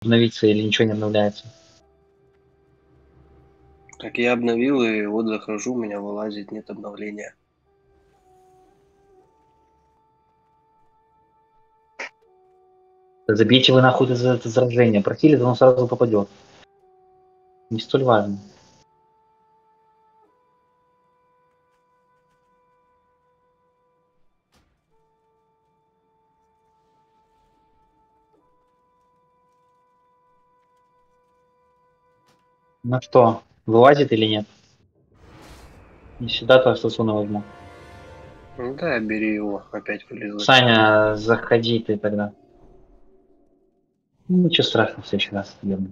обновиться или ничего не обновляется? Так я обновил, и вот захожу, у меня вылазит, нет обновления. Забейте вы нахуй это заражение. Прохилит, оно сразу попадет. Не столь важно. Ну что, вылазит или нет? Не всегда то, что Суна возьму. Ну да, бери его, опять вылезло. Саня, заходи ты тогда. Ну, ничего страшного, в следующий раз верну.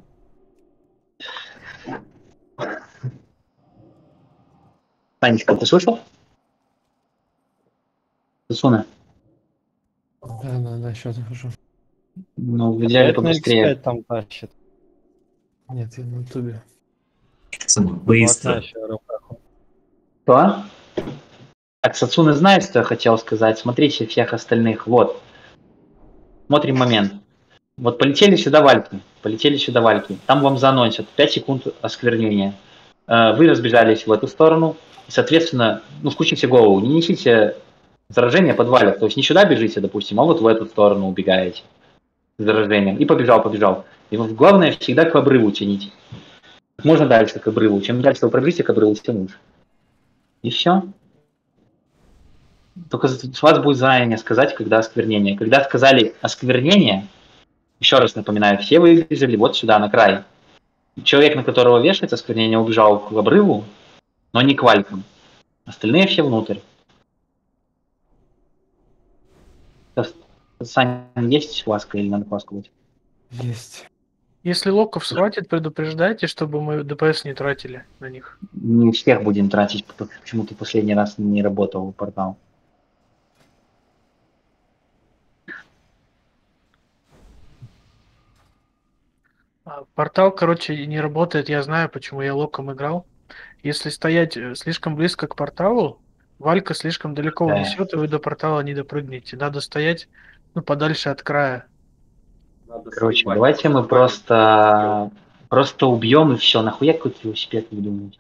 Санечка, ты слышал? Суна. Да, сейчас захожу. Ну, в идеале Опять на побыстрее. X5 там тащит. Нет, я на ютубе. Быстро. Что? Так, Сацуна знает, что я хотел сказать. Смотрите всех остальных. Вот. Смотрим момент. Вот полетели сюда вальки. Полетели сюда вальки. Там вам заанонсят 5 секунд осквернения. Вы разбежались в эту сторону. И, соответственно, ну, включите голову. Не несите заражение под валик. То есть не сюда бежите, допустим, а вот в эту сторону убегаете. С заражением. И побежал. И вот главное всегда к обрыву тяните. Как можно дальше к обрыву. Чем дальше вы пробежите к обрыву, тем лучше. И все. Только с вас будет заранее сказать, когда осквернение. Когда сказали осквернение, еще раз напоминаю, все выбежали вот сюда, на край. Человек, на которого вешается осквернение, убежал к обрыву, но не к валькам. Остальные все внутрь. Саня, есть ласка или надо ласку быть? Есть. Если локов схватит, предупреждайте, чтобы мы ДПС не тратили на них. Не всех будем тратить, почему-то последний раз не работал портал. Портал, короче, не работает, я знаю, почему я локом играл. Если стоять слишком близко к порталу, Валька слишком далеко унесет, и вы до портала не допрыгнете. Надо стоять, ну, подальше от края. Короче, давайте мы просто убьем и все. Нахуя какой-то велосипед, вы думаете?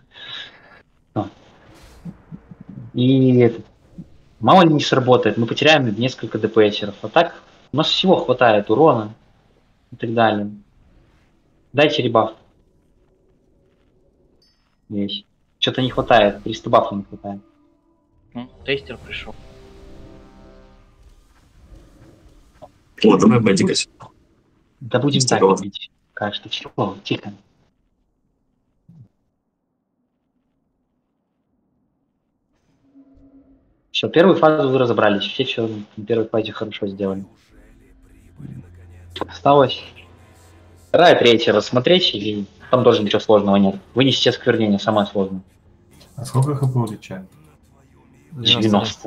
И мало ли не сработает, мы потеряем несколько ДПСеров. А так у нас всего хватает урона и так далее. Дайте ребаф. Есть. Что-то не хватает, 300 бафа не хватает. Тестер пришел. О, давай бадикать. Да будем так Здорово. бить. Кажется, чего? Тихо. Все, первую фазу вы разобрались. Все на первой фазе хорошо сделали. Осталось вторая, третья рассмотреть, и там тоже ничего сложного нет. Вынести осквернение самое сложное. А сколько хп у Лича? 90.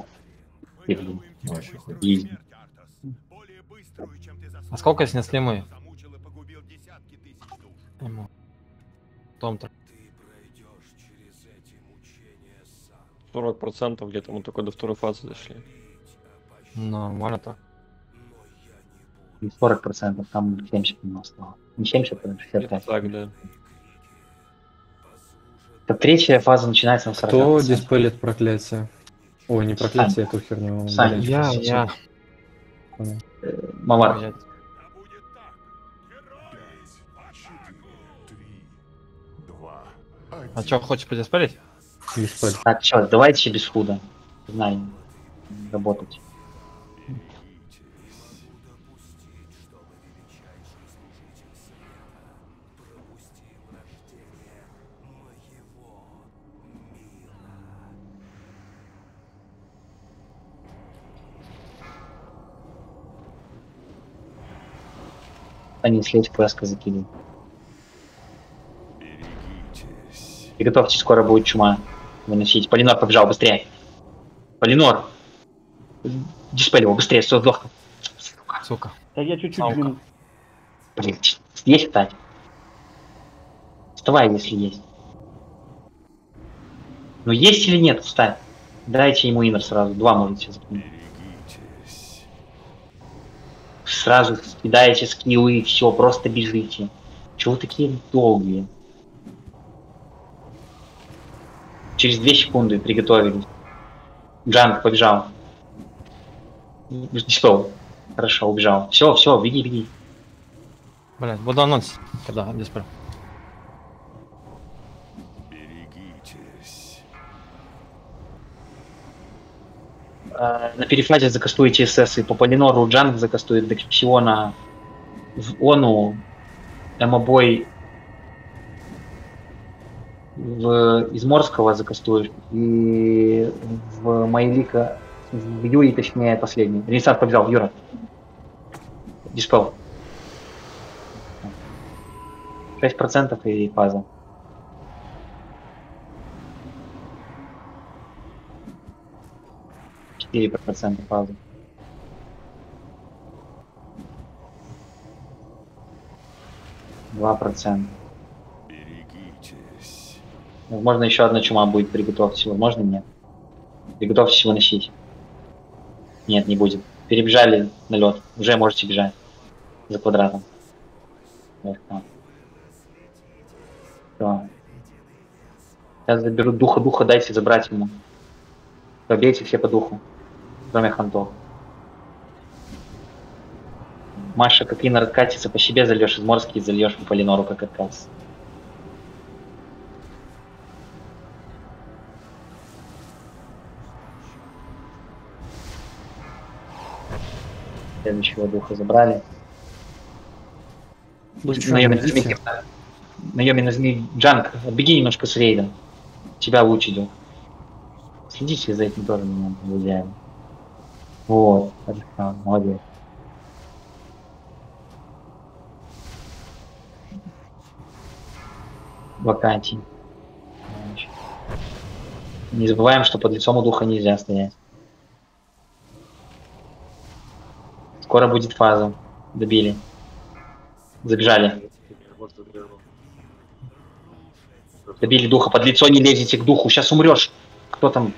Изи. А сколько снесли мы? Ему. Том-то. 40% где-то мы только до второй фазы дошли. Нормально-то. 40%, там 70 у нас стало. Не 70, а 65. Так, да. Так, третья фаза начинается на 40%. Кто диспелит проклятие? Ой, не проклятие, эту херню. Сань, Я. Мавар. А что, хочешь подиспелить? Так, что, давайте без худа. Знаем, работать. Они слить плеско закидывают. И готовьте, скоро будет чума выносить. Полинор побежал, быстрее. Полинор! Диспель его, быстрее, сдох. Сука. Да я чуть-чуть, блин. Блин, есть встать? Вставай, если есть. Ну есть или нет, встать. Дайте ему инер сразу, 2 можете закинуть. сразу кидаете скиллы, все, просто бежите. Чего вы такие долгие? Через 2 секунды приготовились. Джанг побежал. Что? Хорошо, убежал. Все, беги. Блядь, буду анонс. Когда, без прав. На перефазе закастуете СС, и по Полинору Джанг закастует, Дексиона в Ону, Эмобой из Морского закастуешь, и в Майлика, в Юи, точнее, последний. Ренессанс побежал, Юра. Диспел. 6% и фаза. %4 фазы. %2. Возможно, еще одна чума будет, приготовьтесь. Возможно, нет. Приготовьтесь выносить. Нет, не будет. Перебежали на лед. Уже можете бежать. За квадратом. Все. Сейчас заберу духа, дайте забрать ему. Побейте все по духу. Кроме хантов. Маша, как Инна откатится, по себе зальешь из Морски и зальешь по Полинору, как откатится. Следующего духа забрали. Наёми нажми Джанг, отбеги немножко с рейдом. Тебя лучше идет. Следите за этим тоже меня наблюдаем. Вот, хорошо, молодец. Вакантий. Не забываем, что под лицом у духа нельзя стоять. Скоро будет фаза. Добили. Забежали. Добили духа. Под лицо не лезете к духу. Сейчас умрешь. Кто там?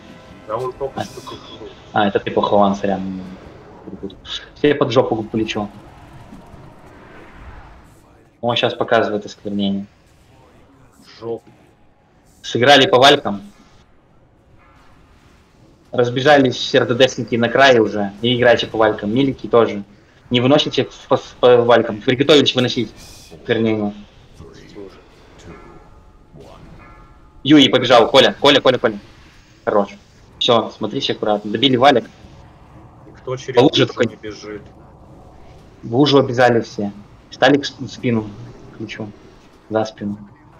Это ты похован, сорян. Все под жопу полечу. Он сейчас показывает осквернение. Сыграли по валькам. Разбежались все РДДшники на крае уже. И играйте по валькам. Милики тоже. Не выносите по валькам. Приготовились выносить осквернение. Юи побежал. Коля. Хорош. Все, смотрите аккуратно. Добили валик. Кто через лужу не бежит? В лужу обязали все. Стали к спину. Ключу. За спину.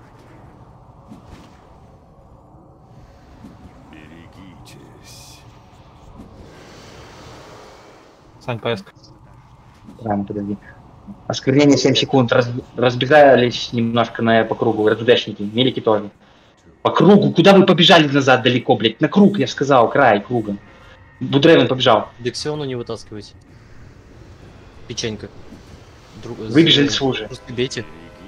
Сань, поездка. Правильно, подожди. Осквернение 7 секунд. Разбегались немножко по кругу. РДДшники. Мелики тоже. По кругу. Куда вы побежали назад далеко, блядь? На круг, я сказал. Край круга. Будревен побежал. Дексиону не вытаскивайте. Печенька. Выбежали с лужи. Просто бейте.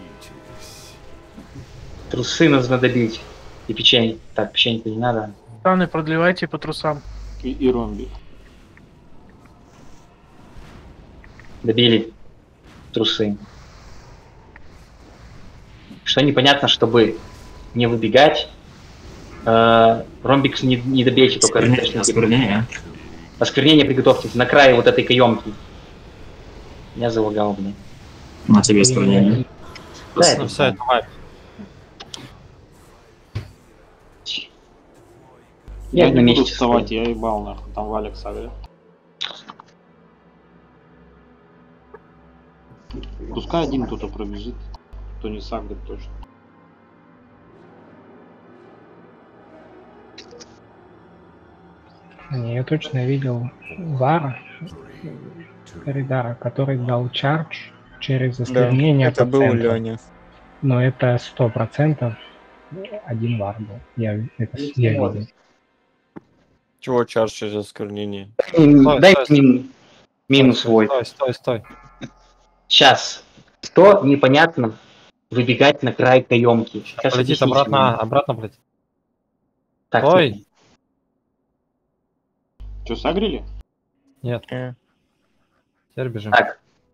Трусы нужно добить. И печень. Так, печеньку не надо. Станы продлевайте по трусам. И ромби. Добили трусы. Что непонятно, чтобы не выбегать. Ромбикс не добейте, только Осквернение. Осквернение приготовьтесь на крае вот этой каемки. Я залагал, блин. На тебе осквернение. Да, это Все, это вайп. Я Я на не буду месте вставать, стою. я ебал нахуй. Там Валик Савер. Пускай один кто-то пробежит. Кто не сагрит точно. Не, я точно видел Вара Коридара, который дал чардж через осквернение. это по был центру. Леня. Но это 100% один вар был. Я видел. Чего чардж через осквернение? Дай мне минус свой. Стой. Сейчас. Что непонятно выбегать на край каемки? Сейчас Полетит объясните мне. обратно полетит. Так, Стой. тихо. Че, сагрили? Нет. Теперь бежим. Так,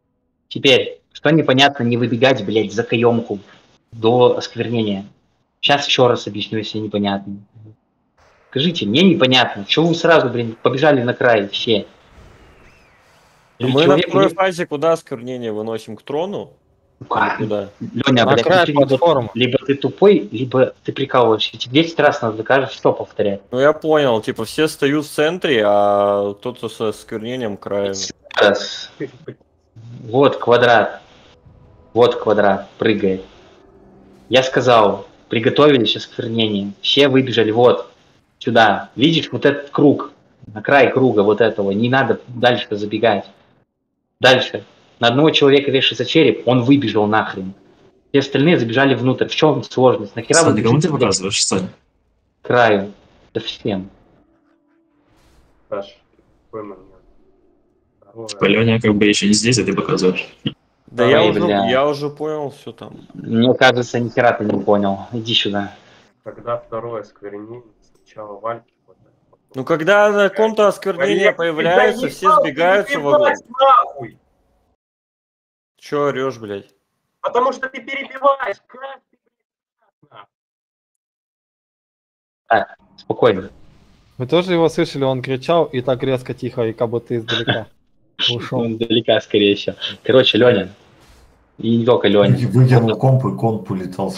Теперь, что непонятно, не выбегать, блядь, за каемку до осквернения. Сейчас еще раз объясню, если непонятно. Скажите, мне непонятно, чего вы сразу, блин, побежали на край все? Или Мы на человек второй не- фазе куда осквернение выносим? К трону? Как? Или куда? Леня, На блядь, край ты либо, платформы. либо ты тупой, либо ты прикалываешься. Тебе 10 раз надо докажешь, что повторять. Ну я понял, типа все стоят в центре, а кто-то со осквернением краем. Раз. Вот квадрат. Вот квадрат. Прыгает. Я сказал, приготовились осквернение. Все выбежали вот сюда. Видишь, вот этот круг. На край круга вот этого. Не надо дальше забегать. Дальше. На одного человека вешается череп, он выбежал нахрен. Все остальные забежали внутрь. В чем сложность? Нахера вы Саня, кому ты бежите, блядь, показываешь, Саня? к краю? Да всем. Саш, какой момент? Леня как бы еще не здесь, а ты показываешь. Да Ой, я бля. уже понял все там. Мне кажется, ни хера ты не понял. Иди сюда. Тогда второе осквернение, сначала Вальки. Вот это вот. Ну когда на ком-то осквернение Олег, появляется, ты все заебал сбегаются в перебивать, нахуй! Че орешь, блядь? Потому что ты перебиваешь, как ты, блядь, Так, спокойно. Вы тоже его слышали, он кричал и так резко тихо, и как будто издалека. Ушел. Он далека, скорее всего. Короче, Леня. И не только Леня. Вытянул комп, и комп улетал.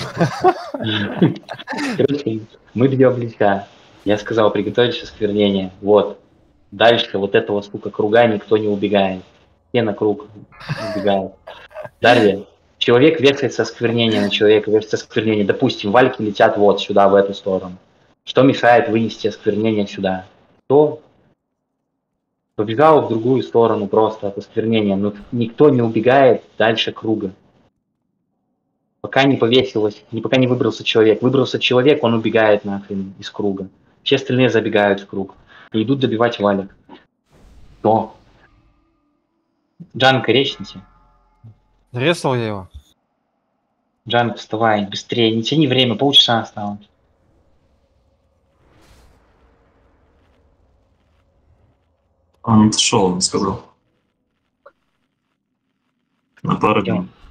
Короче, мы бьем близко. Я сказал, приготовить осквернение. Вот. Дальше вот этого, сука, круга никто не убегает. Все на круг убегают. Далее. Человек вешается осквернение на человека, вешается осквернение. Допустим, вальки летят вот сюда, в эту сторону. Что мешает вынести осквернение сюда? Кто побежал в другую сторону просто от осквернения, но никто не убегает дальше круга. Пока не повесилось, пока не выбрался человек. Выбрался человек, он убегает нахрен из круга. Все остальные забегают в круг и идут добивать валик. Кто? Джанка, речните. Резал я его. Джанка, вставай, быстрее, не тяни время, полчаса осталось. Он отошел, он сказал. На пару Идем. дней.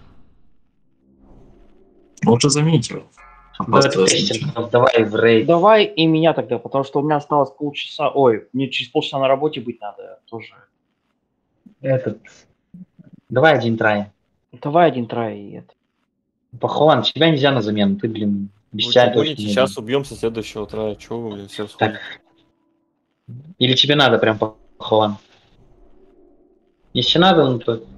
Лучше заменить его. Да, Опасно, это тестер, давай в рейд. Давай и меня тогда, потому что у меня осталось полчаса. Ой, мне через полчаса на работе быть надо тоже. Этот. Давай один трай. Давай один трай и это. Пахован, тебя нельзя на замену, ты, блин, без Вы тебя что точно гоните? не Сейчас будет. убьем со следующего трая. Чего вы, блин, все Так. расходите? Или тебе надо прям Пахован? Если надо, ну то...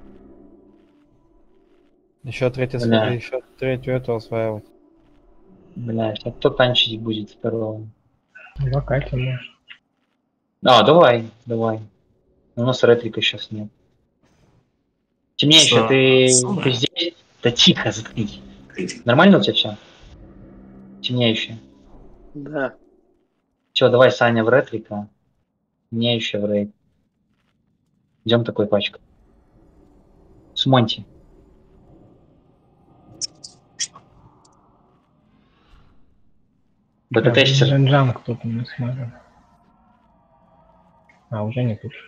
Еще Бля. еще третью эту осваивать. Бля, сейчас кто танчить будет второго? Вакати может. А, давай. У нас ретрика сейчас нет. Темнее еще, Что? ты здесь? Да тихо, заткнись. Нормально у тебя все? Темнеющее. Да. Все, давай, Саня, в ретрика. Темнеющее в рейд. Идем такой пачкой. С Монти. Бета-тестер. Джанджан кто-то не смотрит. А, уже не тут.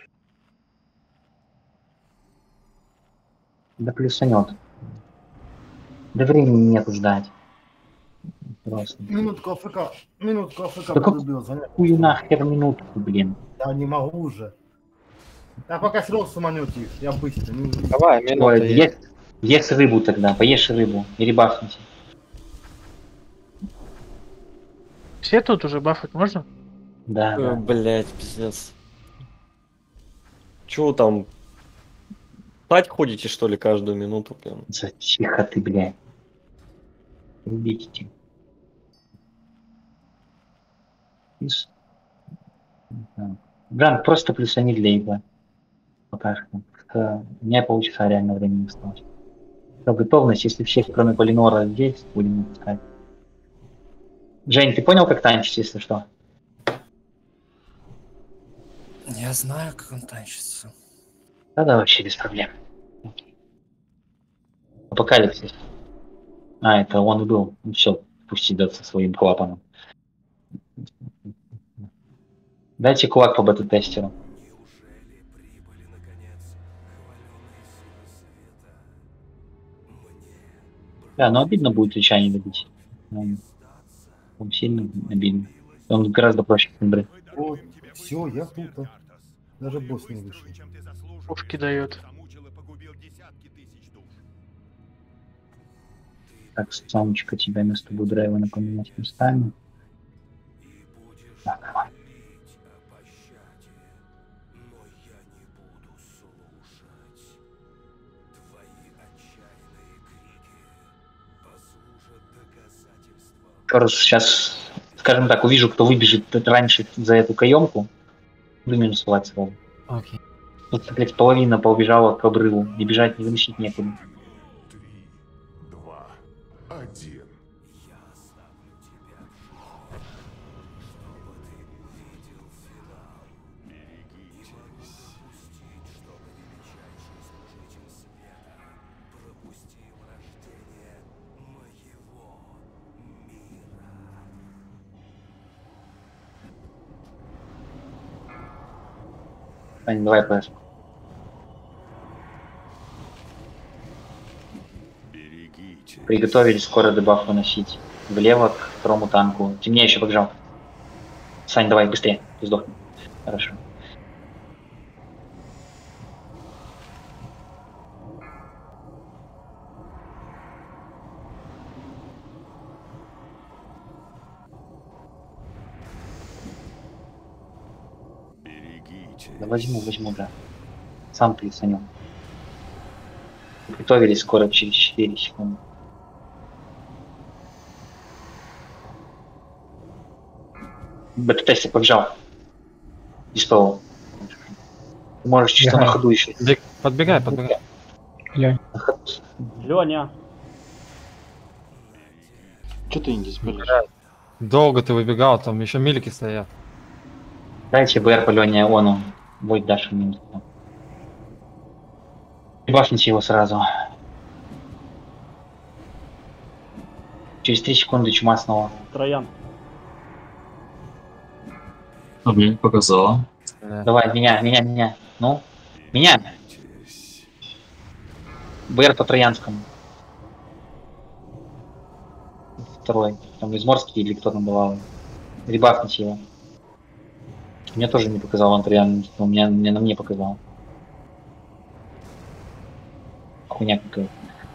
Да плюсанет. Да времени нету ждать. Просто. Минутку АФК. Минутку АФК Да подубил. какую нахер минутку, блин. Я не могу уже. Я пока срок суманете, я быстро. Давай, минута Ой, есть. ешь рыбу тогда, поешь рыбу и ребахните. Все тут уже бафать можно? Да, да. Блять, пиздец. Чего там? Спать ходите, что ли, каждую минуту, блин? Тихо ты, блядь. Убейте. Бран, просто плюсани для игры. Пока что. У меня полчаса реально времени осталось. Все, готовность, если всех, кроме Полинора, здесь, будем искать. Жень, ты понял, как танчить, если что? Я знаю, как он танчится. Да, вообще без проблем. Апокалипсис. А, это он и был. Ну все, пусть идет со своим клапаном. Дайте кулак по бета-тестеру. Да, но обидно будет Лича не добить. Он сильно обидно. Он гораздо проще Синдры. Вот, все, я тут. Даже босс не вышел. Пушки дает. Так, Самочка, тебя вместо будрайва напоминать местами. Так, давай. Еще раз сейчас, скажем так, увижу, кто выбежит раньше за эту каемку, буду минусовать сразу. Окей. Тут, блядь, половина побежала к обрыву, и бежать, не выносить некуда. 2, 1. Ань, давай ПС. Приготовились скоро дебаф выносить. Влево к второму танку. Темнее еще побежал. Сань, давай быстрее. Ты сдохни. Хорошо. Да возьму, да. Сам ты, Санек. Готовились скоро через 4 секунды. Бета-тестер побежал. Диспел. Ты можешь чисто на ходу еще. Подбегай. Леня. Че ты не диспелишь? Долго ты выбегал, там еще милики стоят. Дайте БР по Лене Ону. Будет Даша минус. Бафните его сразу. Через 3 секунды чума снова. Троян. Мне показала. Давай, меня. Ну, меня. БР по Троянскому. Второй. Там Изморский или кто там давал. Ребафните его. Мне тоже не показал он Троян, но мне на мне показал. Хуйня какая-то.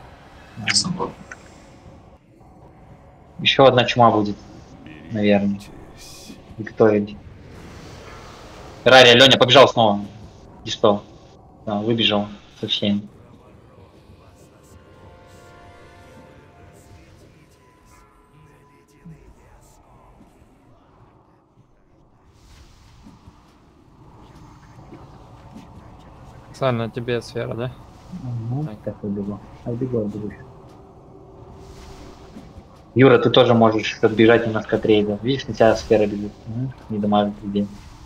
Еще одна чума будет, наверное. Готовить. Рария, Леня побежал снова. Диспел. Да, выбежал со всеми. Саль, на тебе сфера, да? Ну, так выбегу. Отбегу. Юра, ты тоже можешь отбежать немножко от рейда. Видишь, на тебя сфера бежит. Не дамажит людей.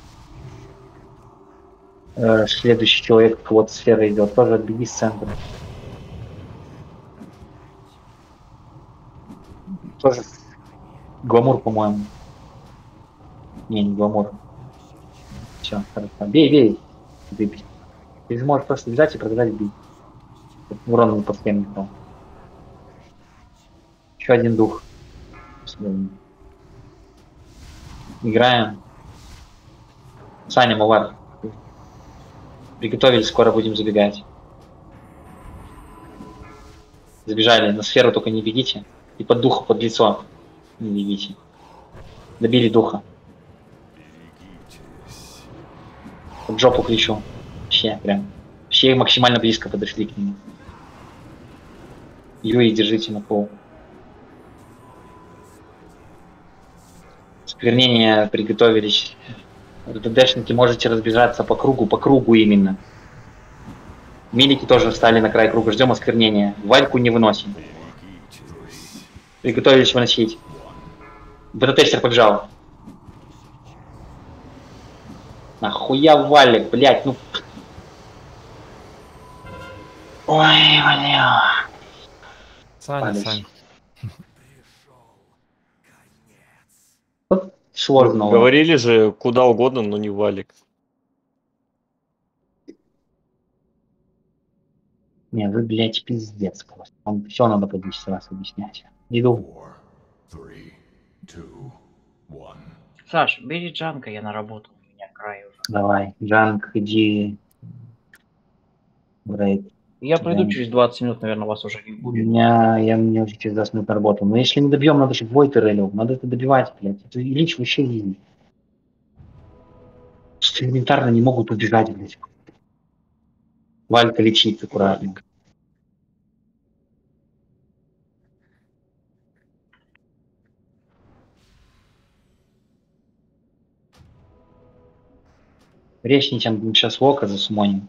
Следующий человек, вот сфера идет, тоже отбеги с центра. Тоже гламур, по-моему. Не гламур. Все, хорошо. Бей. Выбей. Ты же можешь просто взять и продолжать бить. Урон не по схеме. Еще один дух. Играем. Саня, Мувар. Приготовились, скоро будем забегать. Забежали. На сферу только не бегите. И под духу, под лицо не бегите. Добили духа. Под жопу кричу. Вообще, прям. Вообще максимально близко подошли к нему. Юрий, держите на пол. Сквернение приготовились. РДДшники можете разбежаться по кругу именно. Милики тоже встали на край круга. Ждем осквернения. Вальку не выносим. Приготовились выносить. Бета-тестер побежал. Нахуя Валик, блять, ну. Ой, бля. Саня. Сложно. Говорили же куда угодно, но не Валик. Не, вы, блядь, пиздец просто. Вам все надо по 10 раз объяснять. Иду. Саш, бери Джанка, я наработал, у меня край уже. Давай, Джанк, иди. Брейд. Я приду через 20 минут, наверное, вас уже не будет. Я мне уже через 20 минут работал. Но если не добьем, надо чтобы Войт релил. Надо это добивать, блядь. Это Ильич вообще не... Что элементарно не могут убежать, блядь. Валька лечить аккуратно. Речните сейчас Вока за сумоним.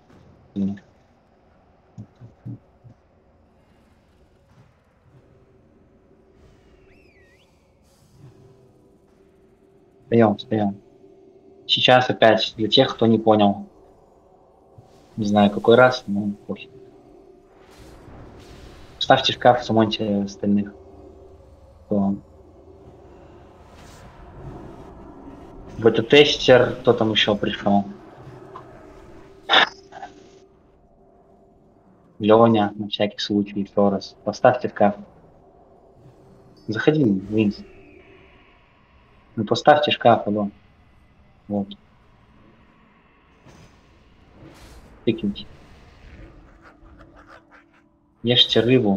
Встаем. Сейчас опять для тех, кто не понял. Не знаю, какой раз, но пофиг. Ставьте шкаф, сумоньте остальных. Бета-тестер, кто там еще пришел? Леня, на всякий случай, еще раз. Поставьте шкаф. Заходи, Винс. Ну поставьте шкаф, алло. Вот. Тыкните. Ешьте рыбу.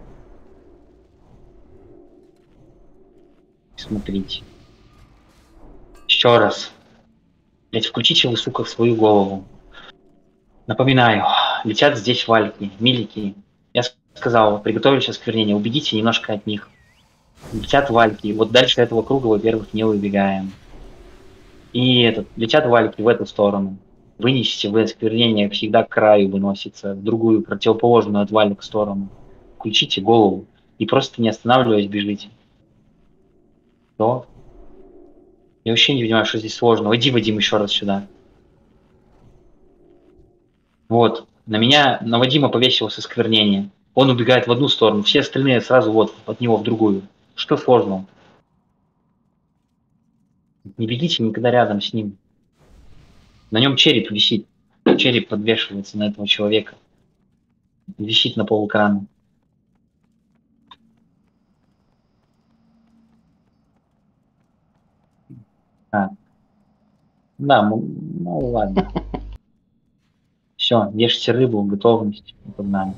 Смотрите. Еще раз. Блять, включите вы, сука, в свою голову. Напоминаю, летят здесь вальки, милики. Я сказал, приготовились осквернение, убедите немножко от них. Летят вальки. Вот дальше этого круга, во-первых, не убегаем. И летят вальки в эту сторону. Вынесите вы осквернение, всегда к краю выносится, в другую, противоположную от валик сторону. Включите голову и просто не останавливаясь бежите. Что? Я вообще не понимаю, что здесь сложно. Иди, Вадим, еще раз сюда. Вот. На Вадима повесилось осквернение. Он убегает в одну сторону, все остальные сразу вот от него в другую. Что сложного? Не бегите никогда рядом с ним. На нем череп висит. Череп подвешивается на этого человека. Висит на полэкрана. Да, ну ладно. Все, ешьте рыбу, готовность. Погнали.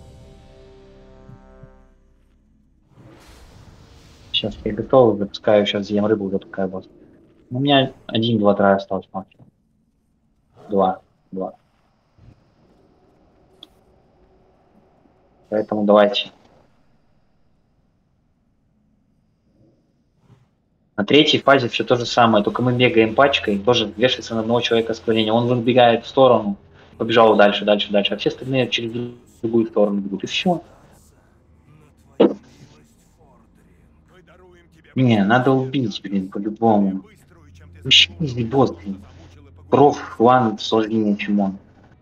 Сейчас я готов, запускаю, сейчас съем рыбу, запускаю босс. У меня 1, 2, 3 осталось максимум. 2. Поэтому давайте. На третьей фазе все то же самое, только мы бегаем пачкой, тоже вешается на одного человека осквернение. Он выбегает в сторону, побежал дальше, а все остальные через другую сторону бегут. И все. Не, надо убить, блин, по-любому. Вообще не босс, блин. Проф, Ван сложнее, чем он.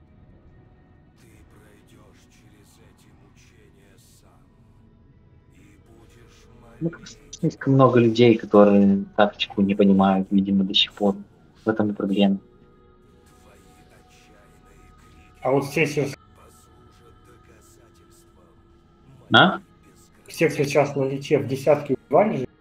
Ну, слишком много людей, которые тактику не понимают, видимо, до сих пор. В этом и проблема. А вот все сейчас... А? Всех сейчас на лече в десятки убивали же?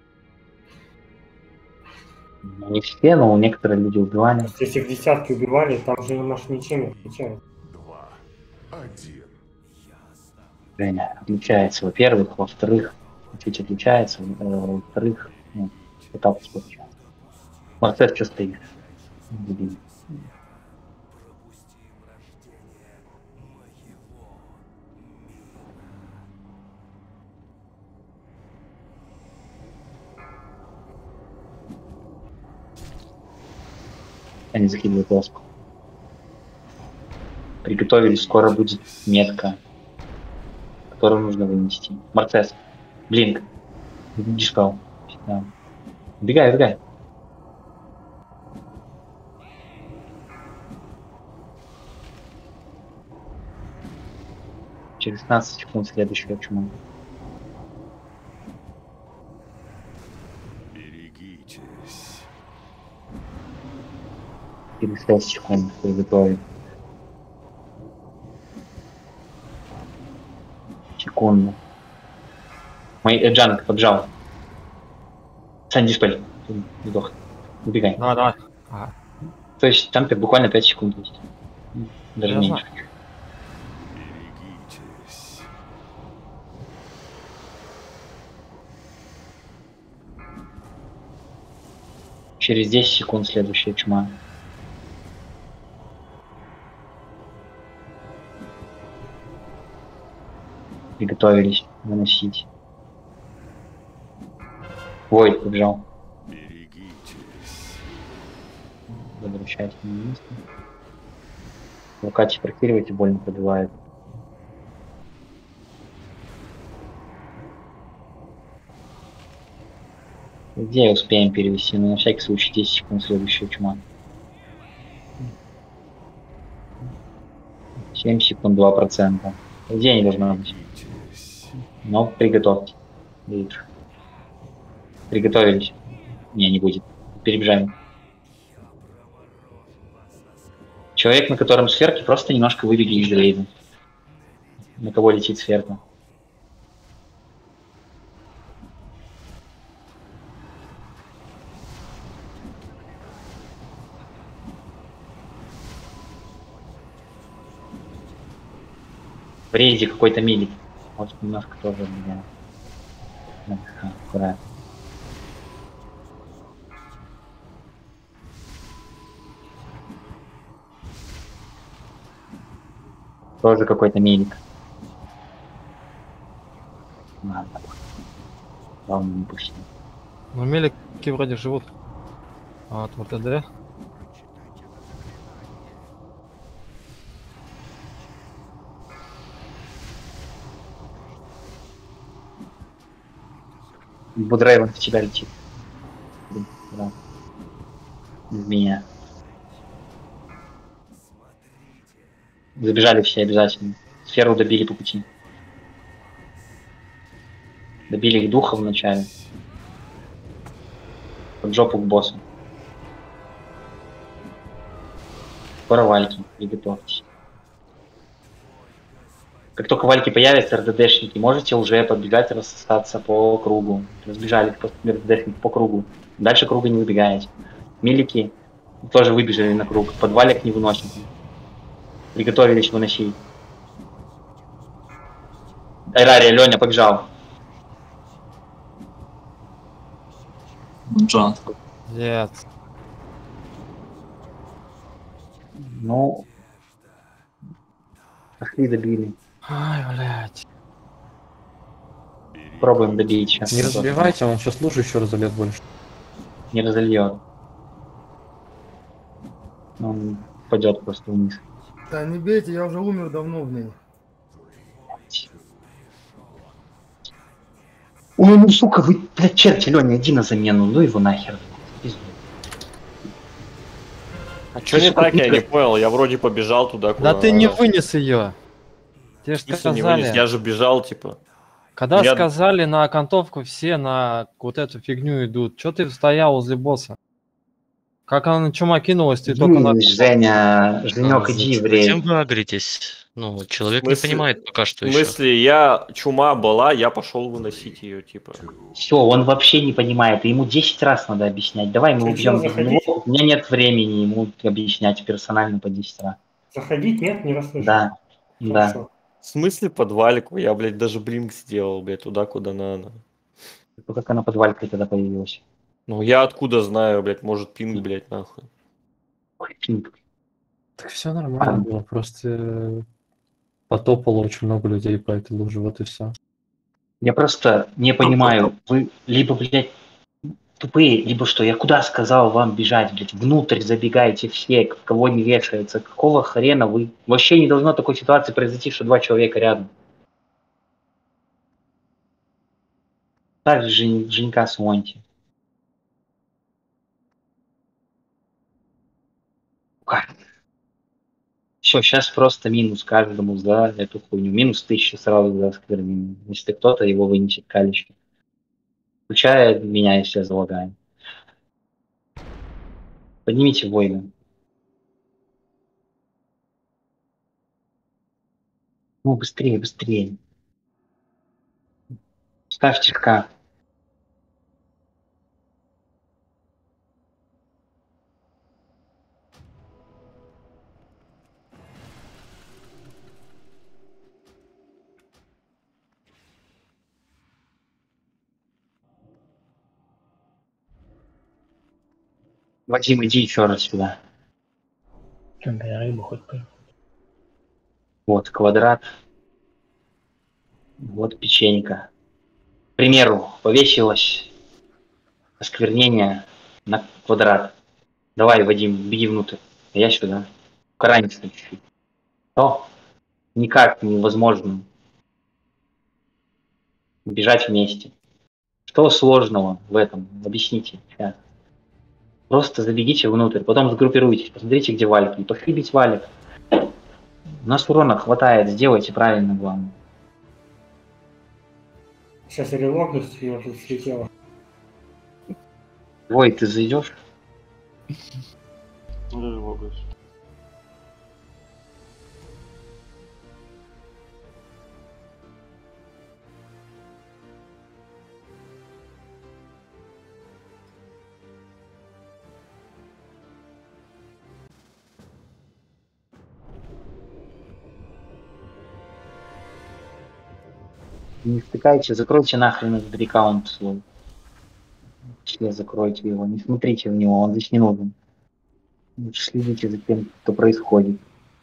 Ну, не все, но некоторые люди убивали. Если в десятки убивали, там же наш ничем не отличается. 2, 1. Женя отличается, во-первых, во-вторых, чуть отличается, во-вторых, ну, вот так вот получается. Марцет, что стоишь? Они закидывают доску. Приготовились, скоро будет метка, которую нужно вынести. Марцес, блинк, диспел. Да. Убегай. Через 15 секунд следующего чему. Берегитесь. Через 6 секунд приготовить. секунду. Мой Джанг побежал. Сань, диспель. Вдох. Убегай. Давай, давай. Ага. То есть там буквально 5 секунд есть. Даже Я меньше. знаю. Через 10 секунд следующая чума. Приготовились выносить. Войд побежал. Возвращайся на место. Локати практируйте, больно пробивает. Где успеем перевести? Но на всякий случай 10 секунд следующая чума. 7 секунд 2%. Где не должно быть? Но приготовьте. Видишь. Приготовились. Не будет. Перебежаем. Человек, на котором сферки, просто немножко выбегли из рейда. На кого летит сферка. В рейде какой-то милик. Вот немножко тоже меня. Аккуратно. Тоже какой-то милик. Ладно. Главное не пусти. Ну, мелики вроде живут. А от МТД. Будрейвен в тебя летит. Да. В меня. Забежали все обязательно. Сферу добили по пути. Добили их духа вначале. Под жопу к боссу. Скоро вальки, приготовьтесь. Как только вальки появятся, РДДшники, можете уже подбегать и рассосаться по кругу. Разбежали РДДшники по кругу. Дальше круга не выбегаете. Милики тоже выбежали на круг. Под валик не выносим. Приготовились выносить. Айрария, Леня побежал. Джан. Нет. Ну, пошли, добили. Ай, блядь. Пробуем добить сейчас. Не разбивайте, он сейчас лужу еще разольет больше. Не разольет. Он пойдет просто вниз. Да не бейте, я уже умер давно в ней. Ой, ну сука, вы, блядь, черти, Леня, иди на замену, ну его нахер. А что не так, я не понял, я вроде побежал туда, куда Да ты не надо. вынес ее. Тебе же Если не сказали. вынес, я же бежал, типа. Когда Я- сказали на окантовку все на вот эту фигню идут, что ты стоял возле босса? Как она на чума кинулась, ты только на... Женя, Женек, иди в Зачем рейд. вы агритесь? Ну, человек В смысле- не понимает пока что В еще. смысле, я чума была, я пошел выносить ее, типа. Все, он вообще не понимает, и ему 10 раз надо объяснять. Давай мы убьем за него. У меня нет времени ему объяснять персонально по 10 раз. Заходить нет, не расслышал. Да, да. Хорошо. В смысле под валику? Я, блядь, даже блинк сделал, блядь, туда, куда надо. Как она под валькой тогда появилась? Ну, я откуда знаю, блядь, может пинг, блядь, нахуй. Ой, пинг. Так все нормально было, просто потопало очень много людей по этой луже, вот и все. Я просто не понимаю, вы либо, блядь, тупые, либо что, я куда сказал вам бежать, блядь, внутрь забегайте все, кого не вешается, какого хрена вы... Вообще не должно такой ситуации произойти, что 2 человека рядом. Так же Женька с Монти. Все, сейчас просто минус каждому за эту хуйню. Минус 1000 сразу за осквернение. Если кто-то его вынесет калечко. Включая меня, если я залагаю. Поднимите воина. Ну, быстрее, быстрее. Ставьте К. Вадим, иди еще раз сюда. Что, на рыбу хоть бы. Вот квадрат. Вот печенька. К примеру, повесилось осквернение на квадрат. Давай, Вадим, беги внутрь. А я сюда. Караниться чуть-чуть. То никак невозможно бежать вместе. Что сложного в этом? Объясните. Сейчас. Просто забегите внутрь, потом сгруппируйтесь, посмотрите, где вальки. И пошли бить валик. У нас урона хватает, сделайте правильно, главное. Сейчас я релогнусь, и я тут слетела. Ой, ты зайдешь? Релогаюсь. Не втыкайте, закройте нахрен этот рекаунт свой. Вообще закройте его, не смотрите в него, он здесь не нужен. Лучше следите за тем, что происходит.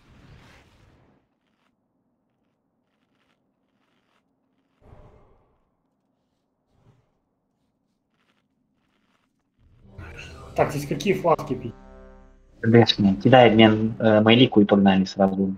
Так, здесь какие фласки пить? Бешеный. Кидай обмен Майлику и погнали сразу.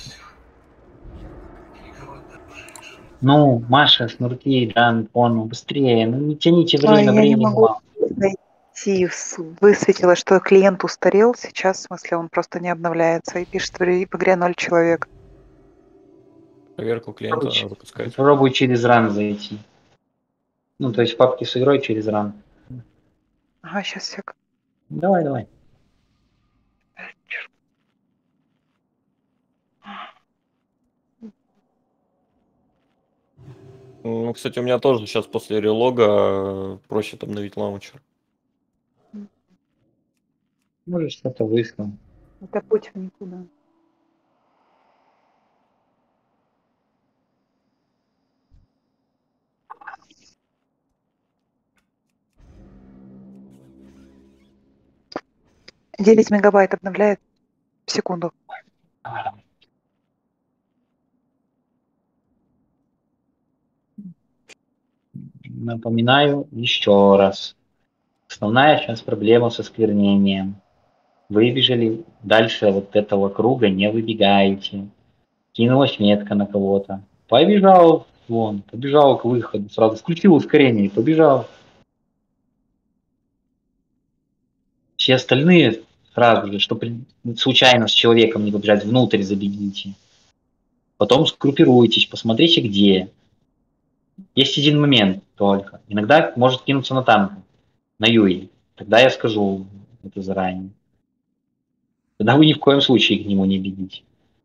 Ну, Маша, Шнурки, Дан, Пон, быстрее. Ну не тяните время, Я не времени могу мало. найти. Высветило, что клиент устарел сейчас, в смысле он просто не обновляется и пишет в игре 0 человек. Проверку клиента надо запускать. Попробуй через ран зайти. Ну, то есть в папке с игрой через ран. Ага, сейчас сек. Давай, давай. Ну, кстати, у меня тоже сейчас после релога просит обновить лаунчер. Может, что-то вышло. Это путь в никуда. Девять мегабайт обновляет в секунду. Напоминаю еще раз. Основная сейчас проблема со сквернением. Выбежали дальше вот этого круга, не выбегаете. Кинулась метка на кого-то. Побежал вон, побежал к выходу. Сразу включил ускорение и побежал. Все остальные сразу же, чтобы случайно с человеком не побежать, внутрь забегите. Потом сгруппируйтесь, посмотрите где. Есть один момент только. Иногда может кинуться на танк, на Юи. Тогда я скажу это заранее. Тогда вы ни в коем случае к нему не бегите.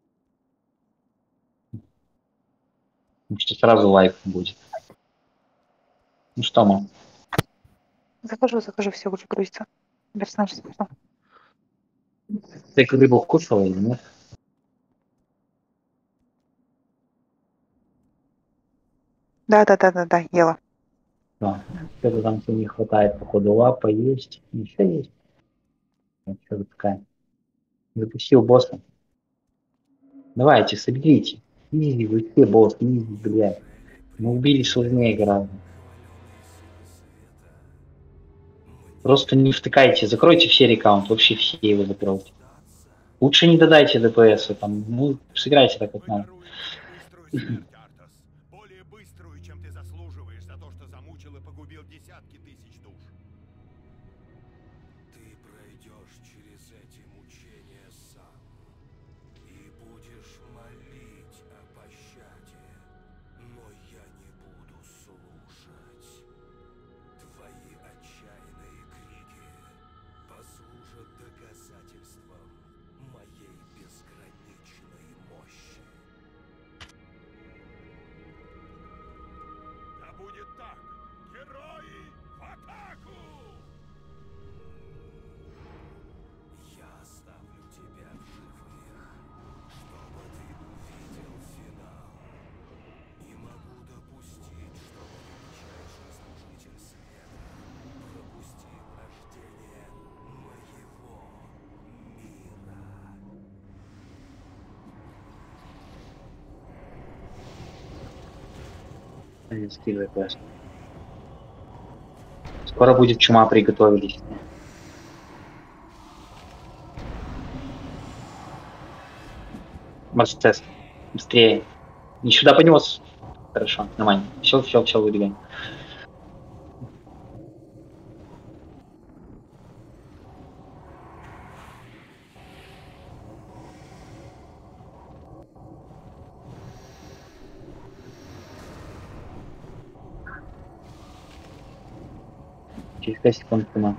Потому что сразу лайк будет. Ну что, мам? Захожу, все уже грузится. Персонаж запустил. Ты рыбу кушала или нет? Да, ела. Да. Что-то там не хватает, походу, лапа есть. Еще есть. Вот что такая. Запустил босса. Давайте, соберите. Изи, вы все босс, изи, блядь. Мы убили сложнее гораздо. Просто не втыкайте, закройте все рекаунт, вообще все его закройте. Лучше не додайте ДПС, там, ну, сыграйте так, как надо. Более быструю, чем ты заслуживаешь за то, что замучил и погубил десятки тысяч душ. Ты пройдешь через эти мучения сам и будешь молить о пощаде, но я не буду слушать. Твои отчаянные крики послужат доказательством моей безграничной мощи. Да будет так! Скидывай квест. Скоро будет чума, приготовились. Марс-тест. Быстрее. Не сюда понес. Хорошо, нормально. Все, выбегаем. Через 5 секунд тьма.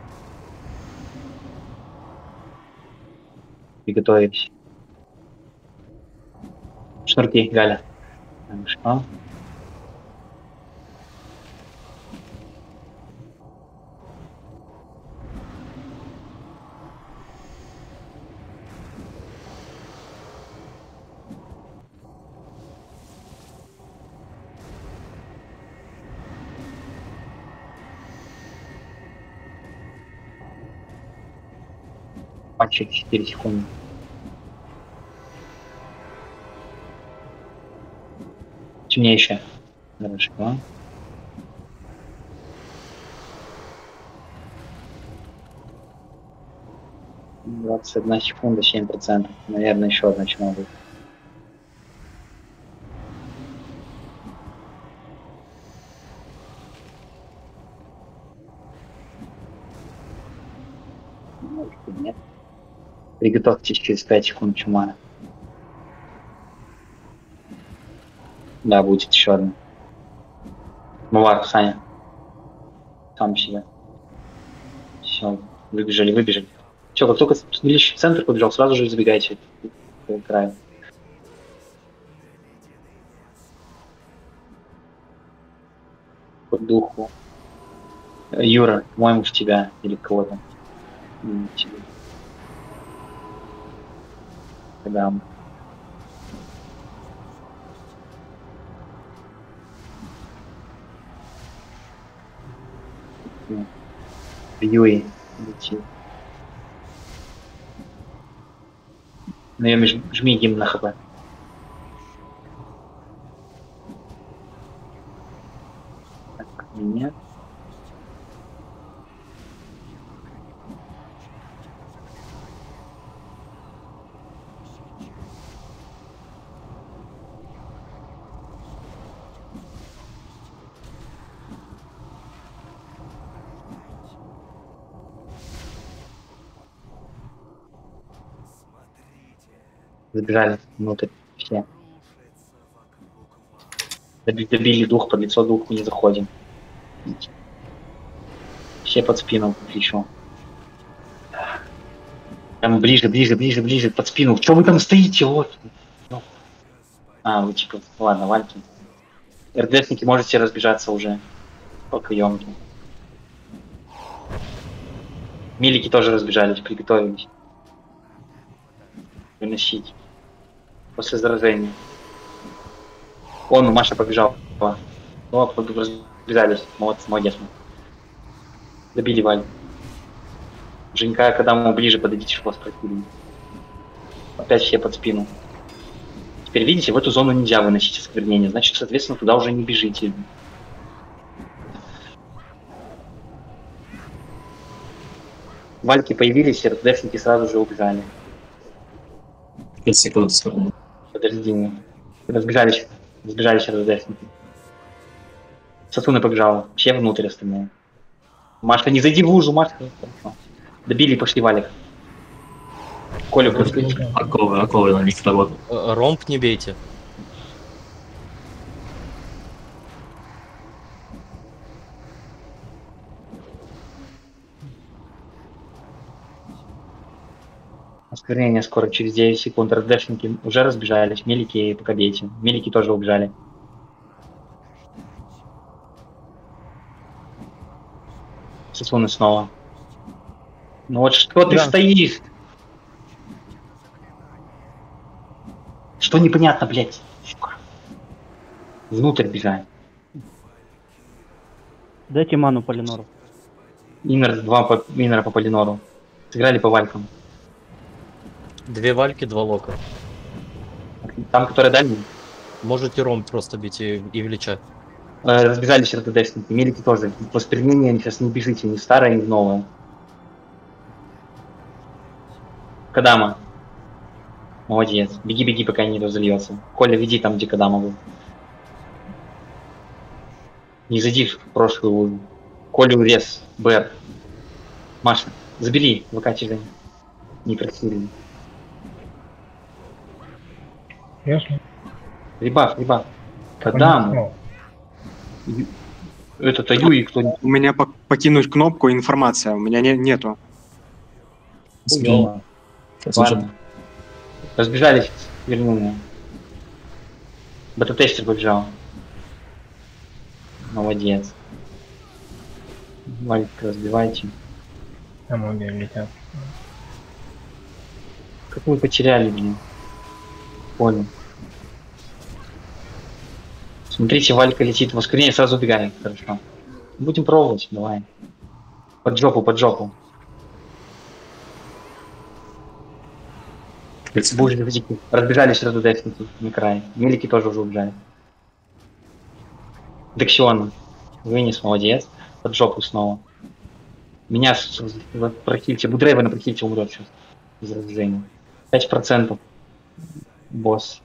Приготовились. Шнурки, Галя. Хорошо. Через 4 секунды. Темнейшее. Хорошо. Двадцать 21 секунда, 7%. Наверное, еще одна чума будет. Нет. Приготовьтесь через 5 секунд чума. Да, будет еще одна. Мувар, Саня. Сам себя. Все, выбежали. Все, как только Милищ в центр побежал, сразу же забегайте к краю. По духу. Юра, по-моему, в тебя или кого-то. Тебе. Да. Юи летит. Наверное, жми гимн на хп. Так, нет. Забежали внутрь все. Добили дух, под лицо дух не заходим. Все под спину плечо. Там ближе, под спину. Что вы там стоите? Вот. А, вы типа, ладно, вальки. РДФники можете разбежаться уже по каемке. Милики тоже разбежались, приготовились. Выносить. После заражения. Он, Маша побежал. О, разбежались. Молодец. Добили Валь. Женька, когда мы ближе подойдите, чтобы вас прокурили. Опять все под спину. Теперь видите, в эту зону нельзя выносить осквернение. Значит, соответственно, туда уже не бежите. Вальки появились, и РДФники сразу же убежали. 5 секунд свернул. Подожди. Разбежались РДФники. Сатуна побежала. Все внутрь остальные. Машка, не зайди в лужу, Машка. Добили и пошли Валик. Колю просто. Оковы на них работают. Ромб не бейте. Осквернение скоро, через 9 секунд. РДшники уже разбежались. Мелики пока бейте. Мелики тоже убежали. Сосуны снова. Ну вот что ты Да. стоишь? Что непонятно, блядь? Сука. Внутрь бежать. Дайте ману Полинору. Иннера по Полинору. Сыграли по валькам. 2 вальки, 2 лока. Там, которые дальние, Можете ром просто бить и величать. разбежались РТДшники. Мелики тоже. По стремлению сейчас не бежите ни в старое, ни в новое. Кадама. Молодец. Беги, беги, пока не разольется. Коля, веди там, где Кадама был. Не зайди в прошлую лужу. Колю рез. БР. Маша, забери, выкатили. Некрасивый. Ясно? Рибав. Кадаму. Это Юи кто-нибудь. У меня покинуть кнопку информация, у меня нету. Хуёво. Ладно. Разбежались, вернули. Бета-тестер побежал. Молодец. Валька, разбивайте. Там обе летят. Как вы потеряли, блин? Понял. Смотрите, Валька летит в воскресенье, сразу убегаем. Хорошо. Будем пробовать, давай. Под жопу. Будешь видеть. Разбежались сразу дефники на край. Мелики тоже уже убежали. Дексион. Вынес, молодец. Под жопу снова. Меня прохильте. Будрейва на прохильте умрет сейчас. Из разжения. 5%. Босс.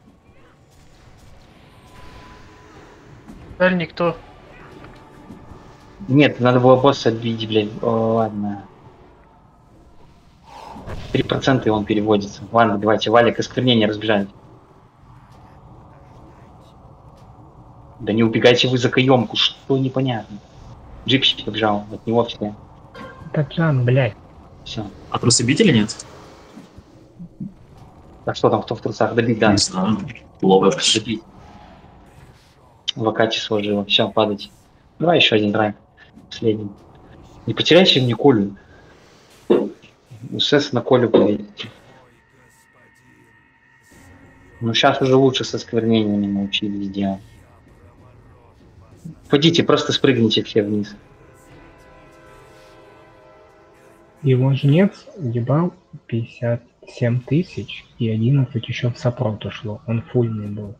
Дальний кто? Нет, надо было босса отбить, блядь. О, ладно. 3% и он переводится. Ладно, давайте, Валик, осквернение разбежали. Да не убегайте вы за каемку, что непонятно. Джипсик побежал, от него все. Таджан, блядь. Все. А просто бить или нет? А что там, кто в трусах? Добить, да. Не знаю. Ловер. Добить. Вакати сложила. Все, падайте. Давай еще один драйв. Последний. Не потеряйте мне Колю. УСС на Колю поверите. Ну сейчас уже лучше со сквернениями научились делать. Пойдите, просто спрыгните все вниз. Его жнец ебал 57 тысяч и 11 еще в сопрот ушло. Он фульный был.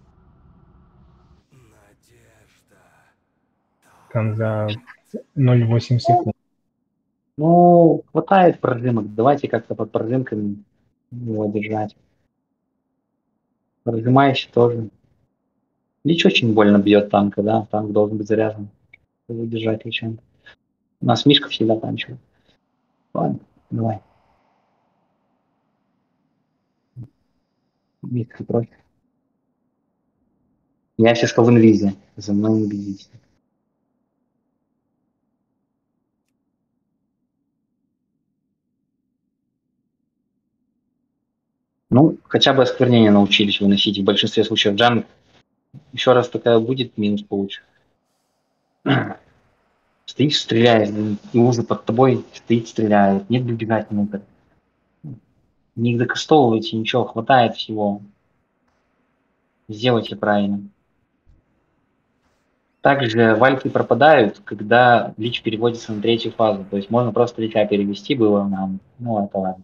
Там за 0,8 секунд. Ну, хватает прожимок. Давайте как-то под прожимками его держать. Прожимающий тоже. Лич очень больно бьет танка, да? Танк должен быть заряжен. Чтобы держать личем. У нас Мишка всегда танчил. Ладно, давай. Мишка против. Я сейчас в инвизе. За мной не бегите. Ну, хотя бы осквернение научились выносить. В большинстве случаев джанг. Еще раз такая будет, минус получишь. Стоишь, стреляешь, и уже под тобой стоит, стреляет. Нет бы бегать внутрь. Не докастовывайте, ничего, хватает всего. Сделайте правильно. Также вальки пропадают, когда лич переводится на третью фазу. То есть можно просто лича перевести было нам. Ну, это ладно.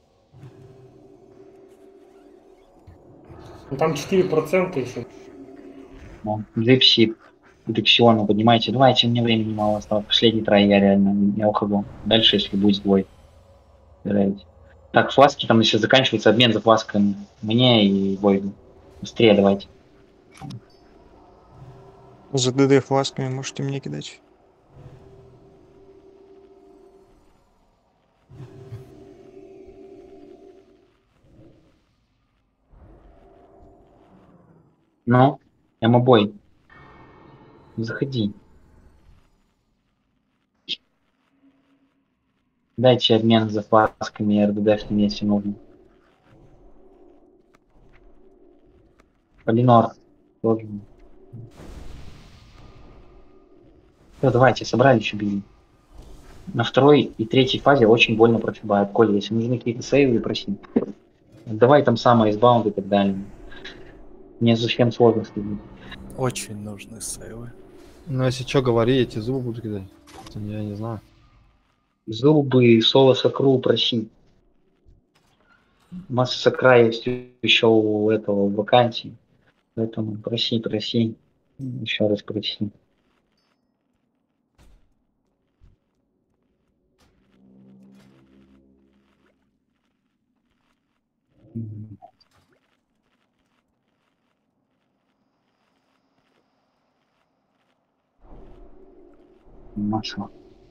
Ну, там 4% еще. Ну, Джипси, Дексиона поднимайте. Давайте, мне времени мало осталось. Последний трай я реально не ухожу. Дальше, если будет бой. Собираете. Так, фласки там еще заканчивается. Обмен за фласками. Мне и Войду. Быстрее давайте. За ДД фласками можете мне кидать. Ну, эмобой. Заходи. Дайте обмен за фласками и РДДшными, если нужно. Полинор. Тоже. Все, давайте, собрали еще били. На второй и третьей фазе очень больно прошибает. Коля, если нужны какие-то сейвы, проси. Давай там самое избаунды и так далее. Мне зачем сложно следить. Очень нужны сейвы. Ну, если что, говори, эти зубы буду кидать. Я не знаю. Зубы, соло сакру проси. Масса сакра есть еще у этого в вакансии. Поэтому проси. Еще раз проси. Маша.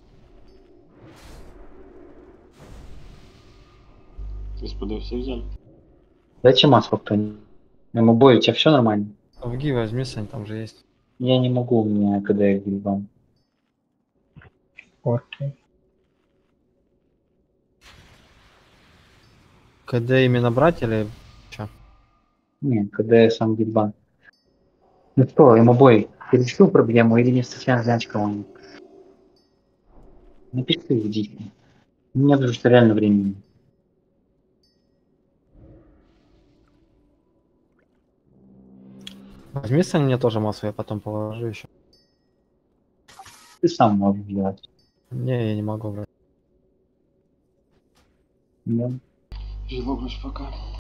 СПД все взяли? Дайте масло кто-нибудь. МБ, у тебя все нормально? В ГИ возьми, Сань, там же есть. Я не могу, у меня КД грибам. Окей. КД именно брать или что? Не, КД сам грибан. Ну что, МБ, ты решил проблему или не совсем знаешь кого-нибудь? Напиши в дикий. У меня даже что реально времени. Возьми, Сань, мне тоже массу, я потом положу еще. Ты сам можешь делать. Не, я не могу брать. Да. Логнусь пока.